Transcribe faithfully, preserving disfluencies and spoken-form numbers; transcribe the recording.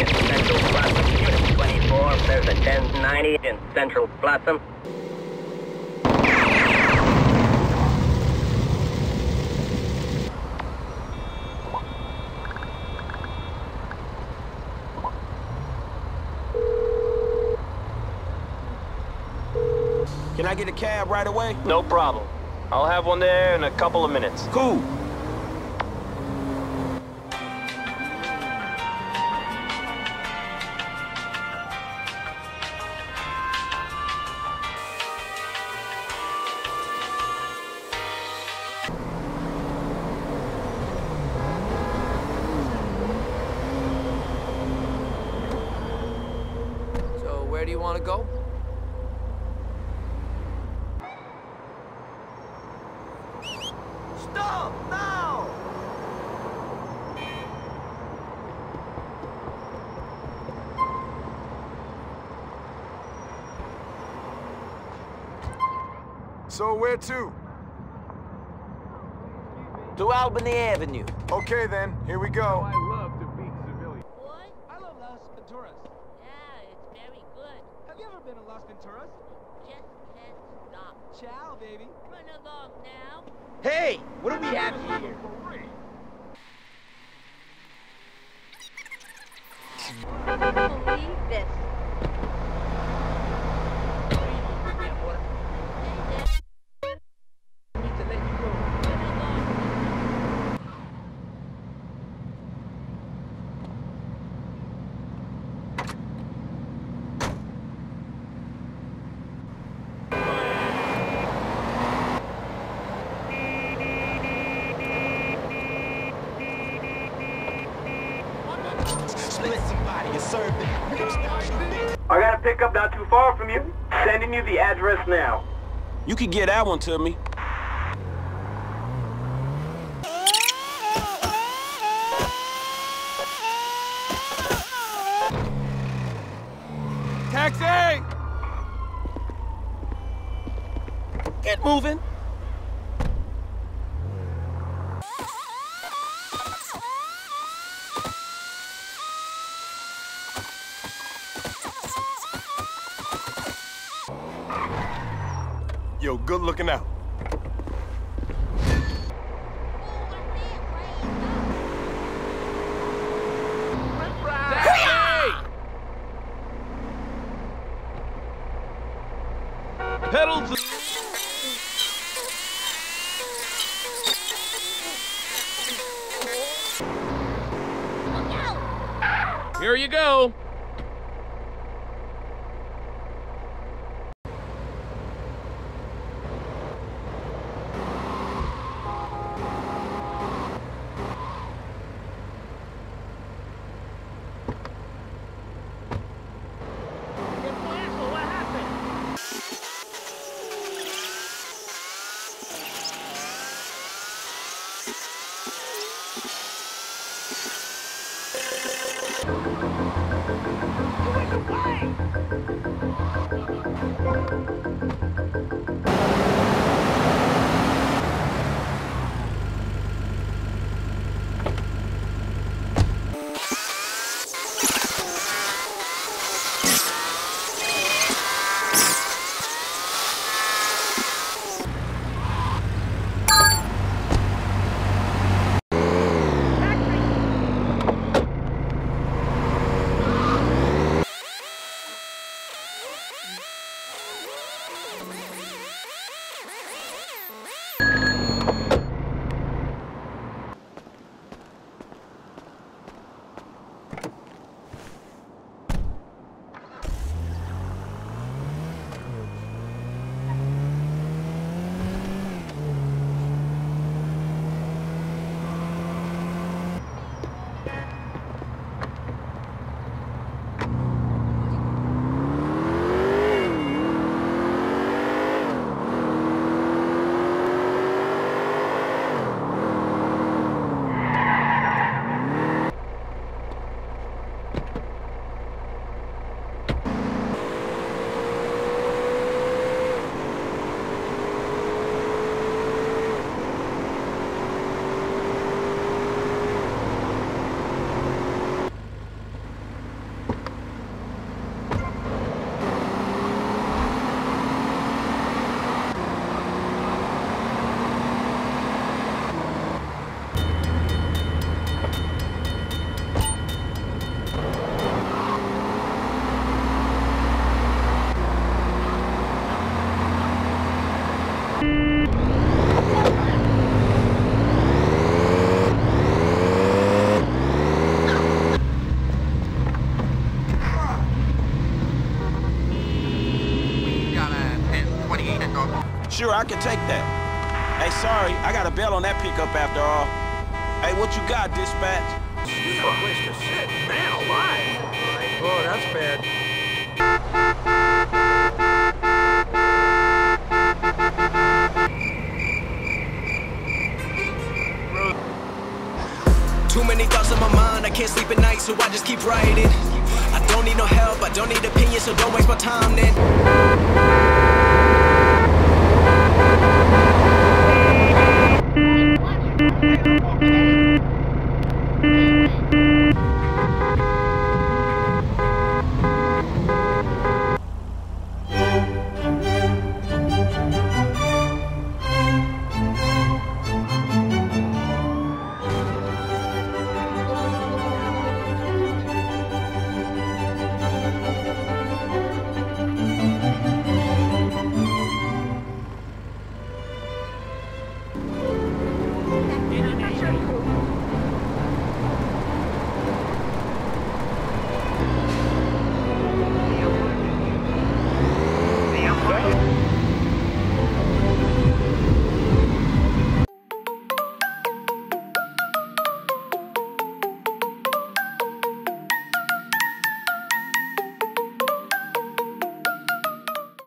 in Central Blossom. Unit twenty-four, there's a ten ninety in Central Blossom. Can I get a cab right away? No problem. I'll have one there in a couple of minutes. Cool. So, where do you want to go? Stop now! So where to? To Albany Avenue. Okay then, here we go. I love to beat civilians. What? I love Las Venturas. Yeah, it's very good. Have you ever been to Las Venturas? Just can't stop. Ciao, baby. Run along now. Hey, what do we have here? I can't believe this. Need to let you go. Run along. Split somebody and serve them. I got a pickup not too far from you. Sending you the address now. You could get that one to me. Taxi! Get moving. Yo, good looking out. Pedal to... Here you go. Sure, I can take that. Hey, sorry, I got a bail on that pickup after all. Hey, what you got, dispatch? You got a place to sit. Man alive. Oh, that's bad. Too many thoughts on my mind, I can't sleep at night, so I just keep writing. I don't need no help, I don't need opinions, so don't waste my time then.